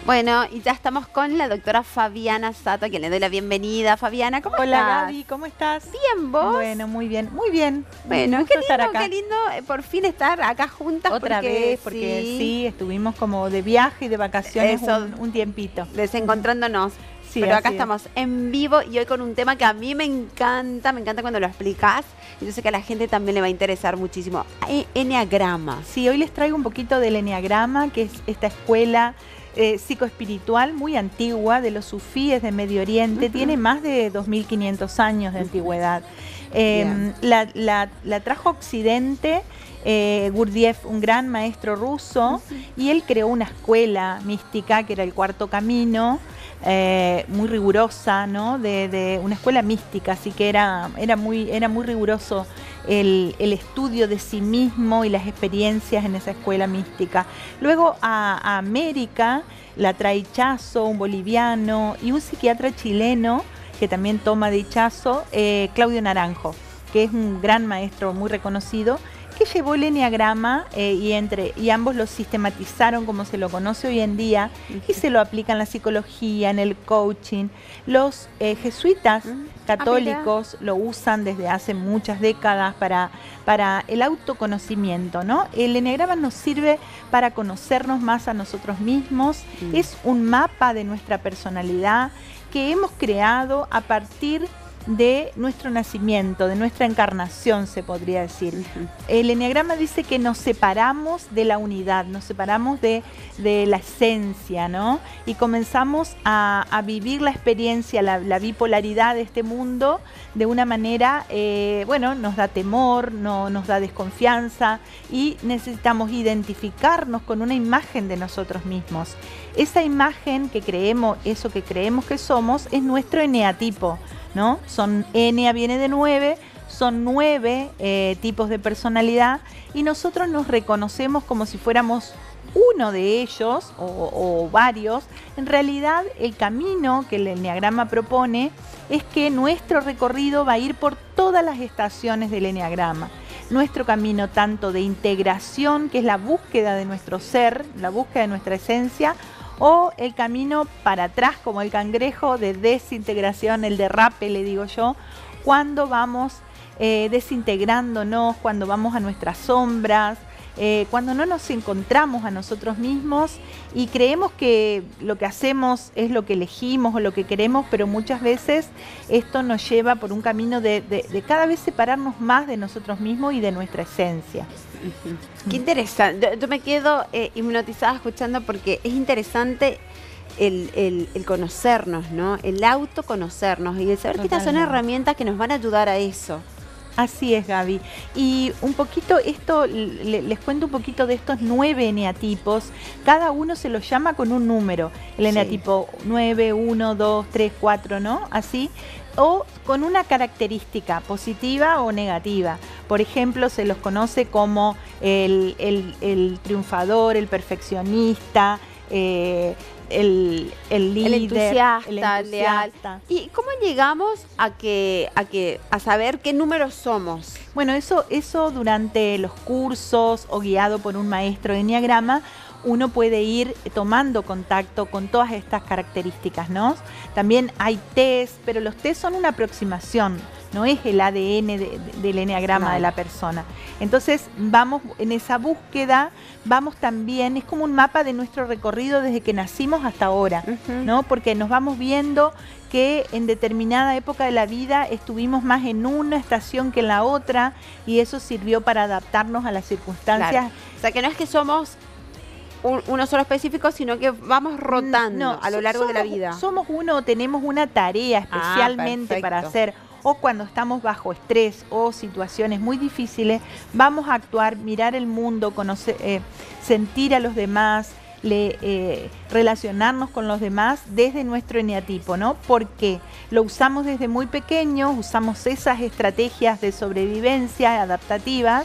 Bueno, y ya estamos con la doctora Fabiana Sato, a quien le doy la bienvenida. Fabiana, ¿cómo Hola estás? Gaby, ¿cómo estás? Bien, ¿vos? Bueno, muy bien, muy bien. Bueno, Un gusto estar acá. qué lindo por fin estar acá juntas. Otra vez, porque sí, estuvimos como de viaje y de vacaciones un tiempito. Desencontrándonos. Sí, pero acá así es. estamos en vivo y hoy con un tema que a mí me encanta cuando lo explicás. Y yo sé que a la gente también le va a interesar muchísimo. Eneagrama. Sí, hoy les traigo un poquito del eneagrama, que es esta escuela psicoespiritual muy antigua de los sufíes de Medio Oriente. Tiene más de 2500 años de antigüedad. La trajo a Occidente Gurdjieff, un gran maestro ruso, y él creó una escuela mística que era el Cuarto Camino, muy rigurosa, ¿no? De una escuela mística, así que era muy riguroso el estudio de sí mismo y las experiencias en esa escuela mística. Luego a América la trae Ichazo, un boliviano, y un psiquiatra chileno que también toma de Ichazo, Claudio Naranjo, que es un gran maestro muy reconocido, que llevó el eneagrama y ambos lo sistematizaron como se lo conoce hoy en día y se lo aplica en la psicología, en el coaching. Los jesuitas católicos lo usan desde hace muchas décadas para el autoconocimiento, ¿no? El eneagrama nos sirve para conocernos más a nosotros mismos. Es un mapa de nuestra personalidad que hemos creado a partir de nuestro nacimiento, de nuestra encarnación, se podría decir. El eneagrama dice que nos separamos de la unidad, nos separamos de la esencia, ¿no? Y comenzamos a vivir la experiencia, la bipolaridad de este mundo de una manera, bueno, nos da temor, nos da desconfianza y necesitamos identificarnos con una imagen de nosotros mismos. Esa imagen que creemos, eso que creemos que somos, es nuestro eneatipo, ¿no? Enea viene de 9, son 9 tipos de personalidad y nosotros nos reconocemos como si fuéramos uno de ellos o varios. En realidad el camino que el eneagrama propone es que nuestro recorrido va a ir por todas las estaciones del eneagrama. Nuestro camino tanto de integración, que es la búsqueda de nuestro ser, la búsqueda de nuestra esencia, o el camino para atrás como el cangrejo de desintegración, el derrape le digo yo, cuando vamos desintegrándonos, cuando vamos a nuestras sombras, cuando no nos encontramos a nosotros mismos y creemos que lo que hacemos es lo que elegimos o lo que queremos, pero muchas veces esto nos lleva por un camino de cada vez separarnos más de nosotros mismos y de nuestra esencia. Qué interesante. Yo me quedo hipnotizada escuchando porque es interesante el conocernos, ¿no? El autoconocernos y el saber que estas son herramientas que nos van a ayudar a eso. Así es, Gaby. Y un poquito esto, les cuento un poquito de estos 9 eneatipos. Cada uno se los llama con un número. El eneatipo 9, 1, 2, 3, 4, ¿no? Así. O con una característica positiva o negativa. Por ejemplo, se los conoce como el triunfador, el perfeccionista, el líder, el entusiasta, leal. ¿Y cómo llegamos a saber qué números somos? Bueno, eso durante los cursos o guiado por un maestro de eneagrama, uno puede ir tomando contacto con todas estas características, ¿no? También hay test, pero los test son una aproximación, no es el ADN del eneagrama de la persona. Entonces vamos en esa búsqueda, vamos también, es como un mapa de nuestro recorrido desde que nacimos hasta ahora, ¿no? Porque nos vamos viendo que en determinada época de la vida estuvimos más en una estación que en la otra y eso sirvió para adaptarnos a las circunstancias. Claro. O sea, que no es que somos uno solo específico, sino que vamos rotando a lo largo de la vida. Somos uno, tenemos una tarea especialmente para hacer, o cuando estamos bajo estrés o situaciones muy difíciles, vamos a actuar, mirar el mundo, conocer, sentir a los demás, relacionarnos con los demás desde nuestro eneatipo, ¿no? Porque lo usamos desde muy pequeños, usamos esas estrategias de sobrevivencia adaptativas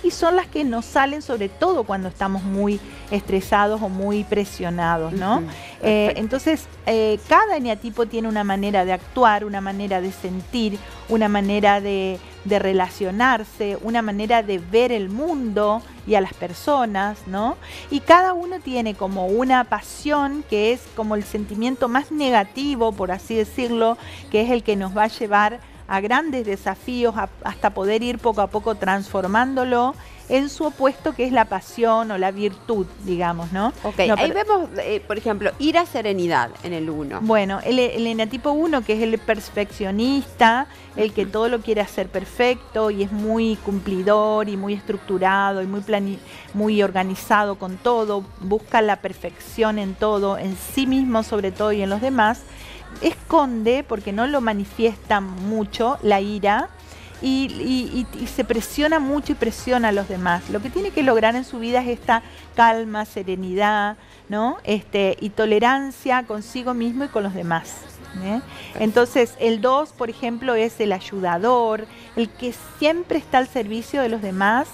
y son las que nos salen sobre todo cuando estamos muy estresados o muy presionados, ¿no? Entonces, cada eneatipo tiene una manera de actuar, una manera de sentir, una manera de relacionarse, una manera de ver el mundo y a las personas, ¿no? Y cada uno tiene como una pasión que es como el sentimiento más negativo, por así decirlo, que es el que nos va a llevar a grandes desafíos hasta poder ir poco a poco transformándolo en su opuesto, que es la pasión o la virtud, digamos, ¿no? Ok, ahí vemos, por ejemplo, ira, serenidad en el 1. Bueno, el eneatipo 1, que es el perfeccionista, el que todo lo quiere hacer perfecto y es muy cumplidor y muy estructurado y muy organizado con todo, busca la perfección en todo, en sí mismo sobre todo y en los demás, esconde, porque no lo manifiesta mucho, la ira, y se presiona mucho y presiona a los demás. Lo que tiene que lograr en su vida es esta calma, serenidad, ¿no? Y tolerancia consigo mismo y con los demás. Entonces, el 2, por ejemplo, es el ayudador, el que siempre está al servicio de los demás,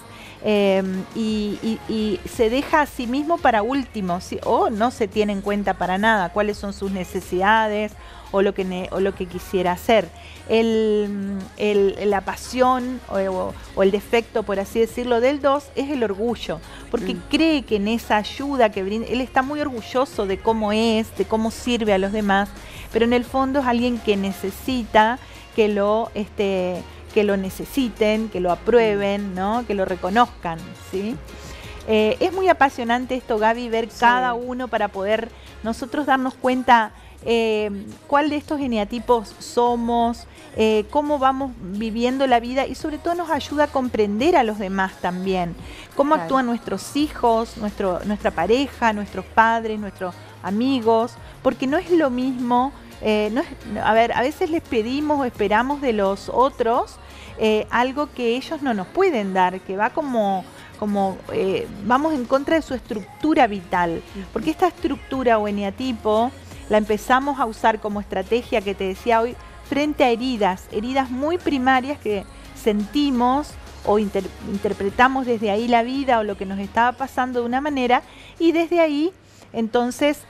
y se deja a sí mismo para último, ¿sí? O no se tiene en cuenta para nada cuáles son sus necesidades o lo que quisiera hacer. La pasión o el defecto, por así decirlo, del 2 es el orgullo, porque cree que en esa ayuda que brinda, él está muy orgulloso de cómo es, de cómo sirve a los demás, pero en el fondo es alguien que necesita que lo necesiten, que lo aprueben, ¿no? Que lo reconozcan, ¿sí? Es muy apasionante esto, Gaby, ver cada uno para poder nosotros darnos cuenta cuál de estos eneatipos somos, cómo vamos viviendo la vida, y sobre todo nos ayuda a comprender a los demás también, cómo actúan nuestros hijos, nuestra pareja, nuestros padres, nuestros amigos, porque no es lo mismo. A veces les pedimos o esperamos de los otros algo que ellos no nos pueden dar, que va vamos en contra de su estructura vital, porque esta estructura o eneatipo la empezamos a usar como estrategia, que te decía hoy, frente a heridas muy primarias que sentimos o interpretamos desde ahí la vida o lo que nos estaba pasando de una manera, y desde ahí entonces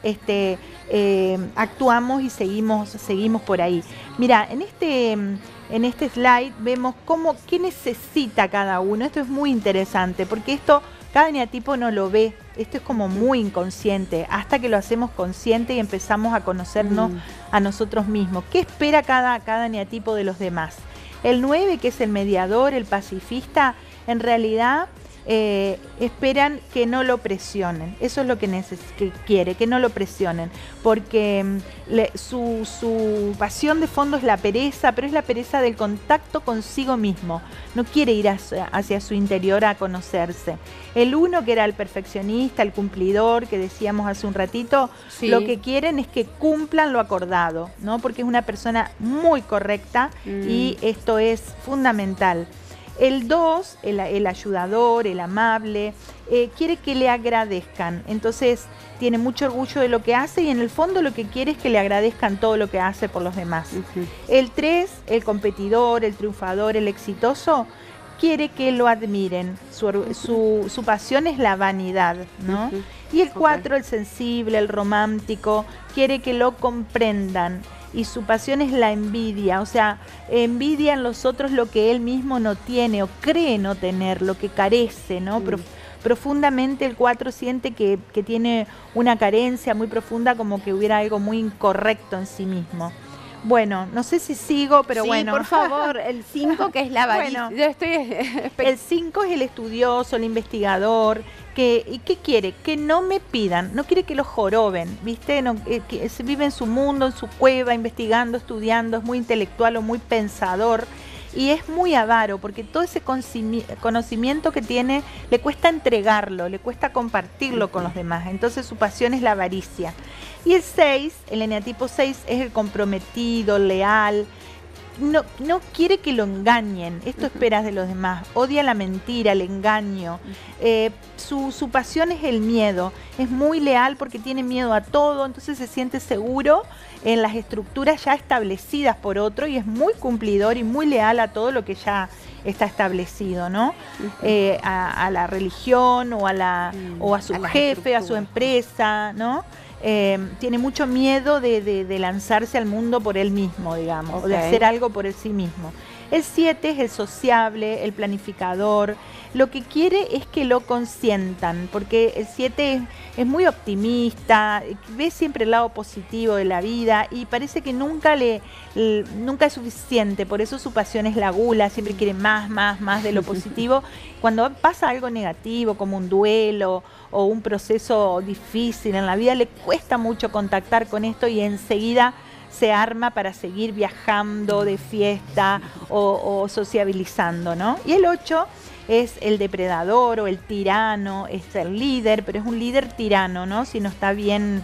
actuamos y seguimos por ahí. Mira, en este slide vemos qué necesita cada uno. Esto es muy interesante, porque cada eneatipo no lo ve. Esto es como muy inconsciente, hasta que lo hacemos consciente y empezamos a conocernos a nosotros mismos. ¿Qué espera cada eneatipo de los demás? El 9, que es el mediador, el pacifista, en realidad esperan que no lo presionen. Eso es lo que quiere, que no lo presionen, porque su pasión de fondo es la pereza, pero es la pereza del contacto consigo mismo. No quiere ir hacia su interior a conocerse. El 1, que era el perfeccionista, el cumplidor, que decíamos hace un ratito, lo que quieren es que cumplan lo acordado, ¿no? Porque es una persona muy correcta y esto es fundamental. El 2, el ayudador, el amable, quiere que le agradezcan. Entonces tiene mucho orgullo de lo que hace y en el fondo lo que quiere es que le agradezcan todo lo que hace por los demás. El 3, el competidor, el triunfador, el exitoso, quiere que lo admiren. Su pasión es la vanidad, ¿no? Y el 4, el sensible, el romántico, quiere que lo comprendan. Y su pasión es la envidia, o sea, envidia en los otros lo que él mismo no tiene o cree no tener, lo que carece, ¿no? Profundamente el 4 siente que tiene una carencia muy profunda, como que hubiera algo muy incorrecto en sí mismo. Bueno, no sé si sigo, pero bueno. Por favor, el 5, que es la avaricia. Bueno, el 5 es el estudioso, el investigador. ¿Y qué quiere? Que no me pidan, no quiere que lo joroben, ¿viste? Que se vive en su mundo, en su cueva, investigando, estudiando, es muy intelectual o muy pensador. Y es muy avaro, porque todo ese conocimiento que tiene le cuesta entregarlo, le cuesta compartirlo con los demás. Entonces su pasión es la avaricia. Y el 6, el eneatipo 6, es el comprometido, leal, no quiere que lo engañen. Esto esperas de los demás. Odia la mentira, el engaño. Su pasión es el miedo. Es muy leal porque tiene miedo a todo, entonces se siente seguro en las estructuras ya establecidas por otro y es muy cumplidor y muy leal a todo lo que ya está establecido, ¿no? A la religión o a su jefe, a su empresa, ¿no? Tiene mucho miedo de lanzarse al mundo por él mismo, digamos, o de hacer algo por él sí mismo. El 7 es el sociable, el planificador. Lo que quiere es que lo consientan, porque el 7 es muy optimista, ve siempre el lado positivo de la vida y parece que nunca es suficiente. Por eso su pasión es la gula, siempre quiere más de lo positivo. Cuando pasa algo negativo, como un duelo o un proceso difícil en la vida, le cuesta mucho contactar con esto y enseguida se arma para seguir viajando de fiesta o sociabilizando, ¿no? Y el 8 es el depredador o el tirano, es el líder, pero es un líder tirano, ¿no? Si no está bien,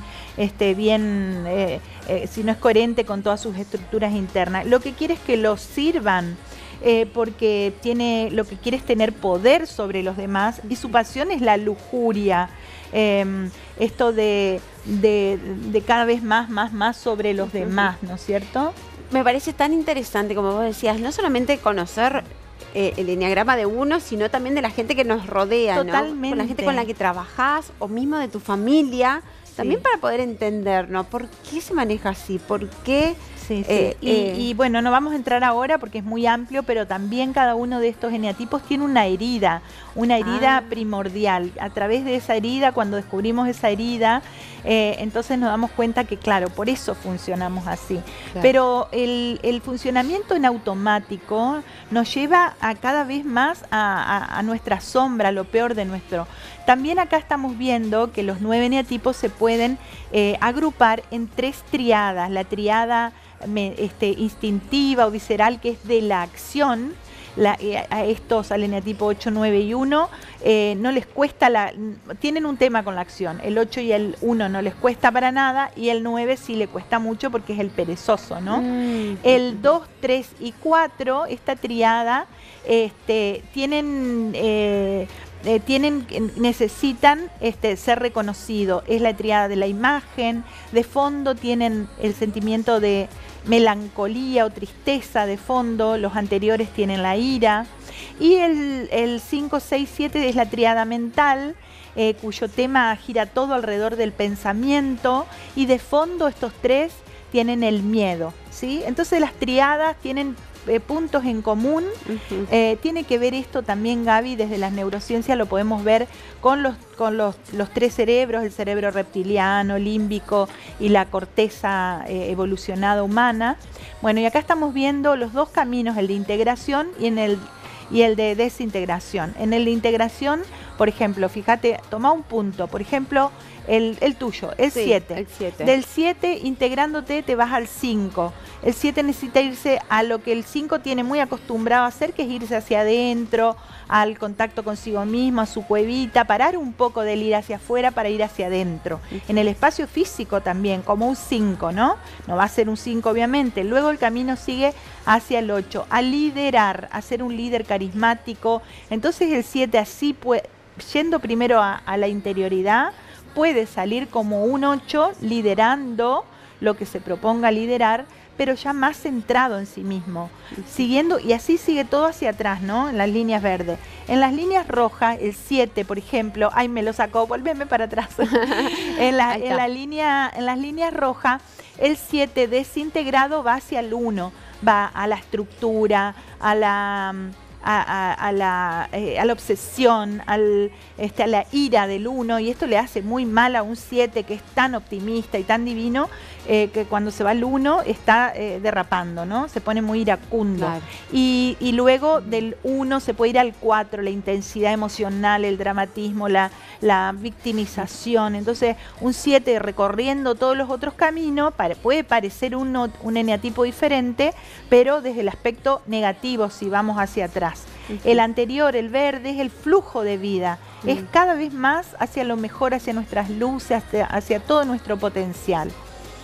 si no es coherente con todas sus estructuras internas. Lo que quiere es que lo sirvan, porque lo que quiere es tener poder sobre los demás y su pasión es la lujuria. Esto de cada vez más sobre los demás, ¿no es cierto? Me parece tan interesante, como vos decías, no solamente conocer el enneagrama de uno, sino también de la gente que nos rodea, totalmente, ¿no? Con la gente con la que trabajás o mismo de tu familia, también para poder entender, ¿no? ¿Por qué se maneja así? ¿Por qué? Sí. Y bueno, no vamos a entrar ahora porque es muy amplio, pero también cada uno de estos eneatipos tiene una herida primordial. A través de esa herida, cuando descubrimos esa herida, entonces nos damos cuenta que, claro, por eso funcionamos así. Claro. Pero el funcionamiento en automático nos lleva a cada vez más a nuestra sombra, lo peor de nuestro. También acá estamos viendo que los 9 eneatipos se pueden agrupar en 3 triadas. La triada instintiva o visceral, que es de la acción. A estos, al eneatipo 8, 9 y 1, no les cuesta, tienen un tema con la acción. El 8 y el 1 no les cuesta para nada y el 9 sí le cuesta mucho porque es el perezoso, ¿no? El 2, 3 y 4, esta triada, necesitan ser reconocidos. Es la triada de la imagen. De fondo tienen el sentimiento de melancolía o tristeza de fondo. Los anteriores tienen la ira. Y el 5, 6, 7 es la triada mental, cuyo tema gira todo alrededor del pensamiento. Y de fondo estos 3 tienen el miedo, ¿sí? Entonces las triadas tienen puntos en común. Tiene que ver esto también, Gaby, desde las neurociencias lo podemos ver con los 3 cerebros, el cerebro reptiliano, límbico y la corteza evolucionada humana. Bueno, y acá estamos viendo los 2 caminos, el de integración y el de desintegración. En el de integración, por ejemplo, fíjate, toma un punto, por ejemplo, el tuyo, el 7. Del 7, integrándote, te vas al 5. El 7 necesita irse a lo que el 5 tiene muy acostumbrado a hacer, que es irse hacia adentro, al contacto consigo mismo, a su cuevita, parar un poco del ir hacia afuera para ir hacia adentro. En el espacio físico también, como un 5, ¿no? No va a ser un 5, obviamente. Luego el camino sigue hacia el 8, a liderar, a ser un líder carismático. Entonces el 7 así, yendo primero a la interioridad, puede salir como un 8 liderando lo que se proponga liderar, pero ya más centrado en sí mismo, siguiendo, y así sigue todo hacia atrás, ¿no? En las líneas verdes. En las líneas rojas, el 7, por ejemplo, ay, me lo sacó, volveme para atrás. en las líneas rojas, el 7 desintegrado va hacia el 1, va a la estructura, a la obsesión, a la ira del 1, y esto le hace muy mal a un 7 que es tan optimista y tan divino, que cuando se va al 1 está derrapando, ¿no? Se pone muy iracundo. Claro. Y luego del 1 se puede ir al 4, la intensidad emocional, el dramatismo, la victimización. Entonces, un 7 recorriendo todos los otros caminos puede parecer un eneatipo diferente, pero desde el aspecto negativo si vamos hacia atrás. El anterior, el verde, es el flujo de vida. Es cada vez más hacia lo mejor, hacia nuestras luces, hacia todo nuestro potencial.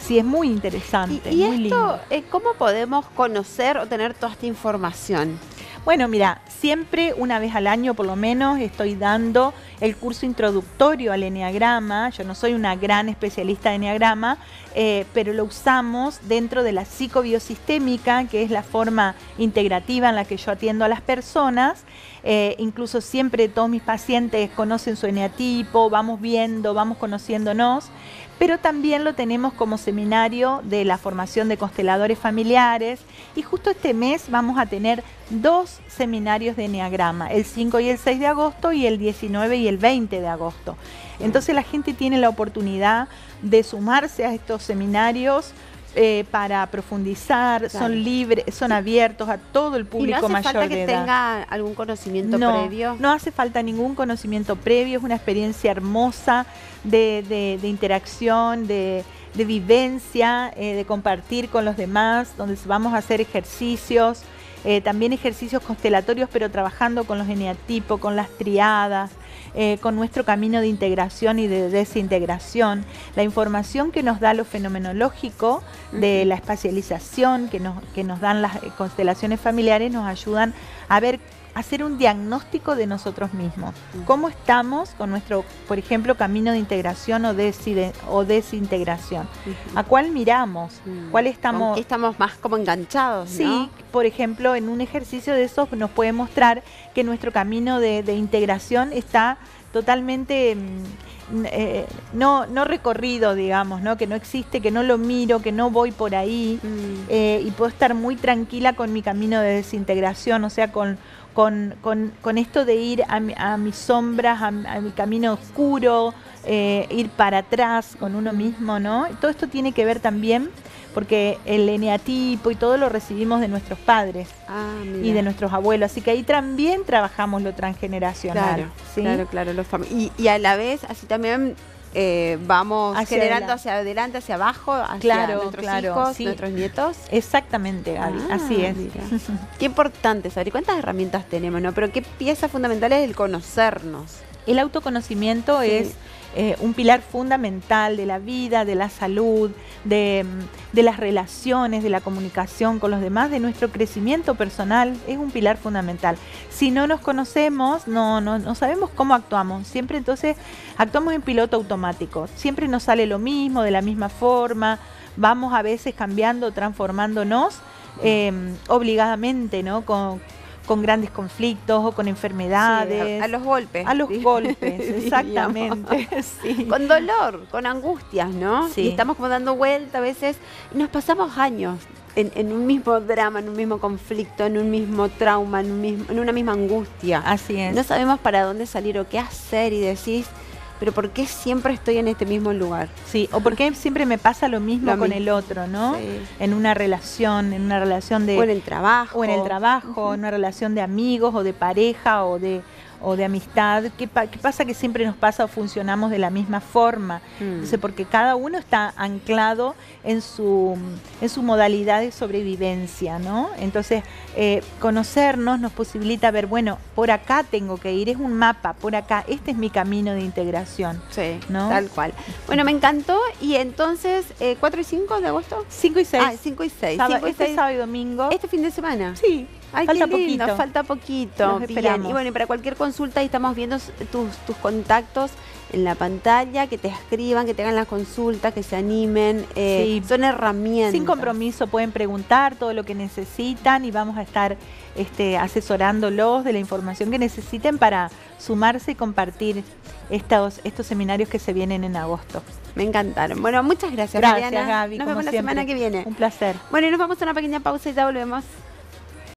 Sí, es muy interesante, Y muy esto, lindo. ¿cómo podemos conocer o tener toda esta información? Bueno, mira, siempre una vez al año por lo menos estoy dando el curso introductorio al eneagrama. Yo no soy una gran especialista de eneagrama, pero lo usamos dentro de la psicobiosistémica, que es la forma integrativa en la que yo atiendo a las personas. Incluso siempre todos mis pacientes conocen su eneatipo, vamos viendo, vamos conociéndonos, pero también lo tenemos como seminario de la formación de consteladores familiares, y justo este mes vamos a tener 2 seminarios de eneagrama, el 5 y el 6 de agosto y el 19 y el 20 de agosto. Entonces la gente tiene la oportunidad de sumarse a estos seminarios para profundizar, claro. Son libres, son abiertos a todo el público mayor de edad. ¿Y no hace falta que tenga algún conocimiento previo? No hace falta ningún conocimiento previo, es una experiencia hermosa de interacción, de vivencia, de compartir con los demás, donde vamos a hacer ejercicios, también ejercicios constelatorios, pero trabajando con los eneatipos, con las triadas, con nuestro camino de integración y de desintegración. La información que nos da lo fenomenológico de la espacialización que nos dan las constelaciones familiares nos ayudan a ver, hacer un diagnóstico de nosotros mismos. ¿Cómo estamos con nuestro, por ejemplo, camino de integración o desintegración? ¿A cuál miramos? ¿Cuál estamos? ¿Con qué estamos más como enganchados? Sí, ¿no? Por ejemplo, en un ejercicio de esos nos puede mostrar que nuestro camino de integración está totalmente no recorrido, digamos, ¿no? Que no existe, que no lo miro, que no voy por ahí, y puedo estar muy tranquila con mi camino de desintegración, o sea, con esto de ir a mis sombras, a mi camino oscuro, ir para atrás con uno mismo, ¿no? Todo esto tiene que ver también porque el eneatipo y todo lo recibimos de nuestros padres y de nuestros abuelos, así que ahí también trabajamos lo transgeneracional. Claro, ¿sí? claro, y a la vez así también vamos generando hacia adelante, hacia abajo, hacia nuestros hijos, sí. Nuestros nietos. Exactamente, Gaby, así es. Qué importante saber cuántas herramientas tenemos, ¿no? Pero qué pieza fundamental es el conocernos. El autoconocimiento es un pilar fundamental de la vida, de la salud, de las relaciones, de la comunicación con los demás, de nuestro crecimiento personal. Es un pilar fundamental. Si no nos conocemos, no sabemos cómo actuamos. Siempre entonces actuamos en piloto automático. Siempre nos sale lo mismo, de la misma forma. Vamos a veces cambiando, transformándonos obligadamente, ¿no? Con grandes conflictos o con enfermedades. Sí, a los golpes. A los golpes, exactamente. Sí. Con dolor, con angustias, ¿no? Sí. Y estamos como dando vuelta a veces y nos pasamos años en un mismo drama, en un mismo conflicto, en un mismo trauma, en una misma angustia. Así es. No sabemos para dónde salir o qué hacer y decís, pero ¿por qué siempre estoy en este mismo lugar? Sí, o por qué siempre me pasa lo mismo con el otro, ¿no? Sí. En una relación de... O en el trabajo. O en el trabajo, en una relación de amigos o de pareja o de amistad. ¿Qué pasa que siempre nos pasa o funcionamos de la misma forma? Entonces, porque cada uno está anclado en su modalidad de sobrevivencia, ¿no? Entonces, conocernos nos posibilita ver, bueno, por acá tengo que ir, es un mapa, por acá, este es mi camino de integración. Sí, ¿no? Tal cual. Bueno, me encantó. Y entonces, 4 y 5 de agosto. 5 y 6. 5 y 6. Sábado y domingo. ¿Este fin de semana? Sí. Ay, falta poquito. Falta poquito. Bien. Y bueno, y para cualquier consulta ahí estamos viendo tus contactos en la pantalla, que te escriban, que te hagan las consultas, que se animen. Sí. Son herramientas. Sin compromiso pueden preguntar todo lo que necesitan y vamos a estar asesorándolos de la información que necesiten para sumarse y compartir estos seminarios que se vienen en agosto. Me encantaron. Bueno, muchas gracias, Mariana. Gaby. Nos vemos la semana que viene. Un placer. Bueno, y nos vamos a una pequeña pausa y ya volvemos.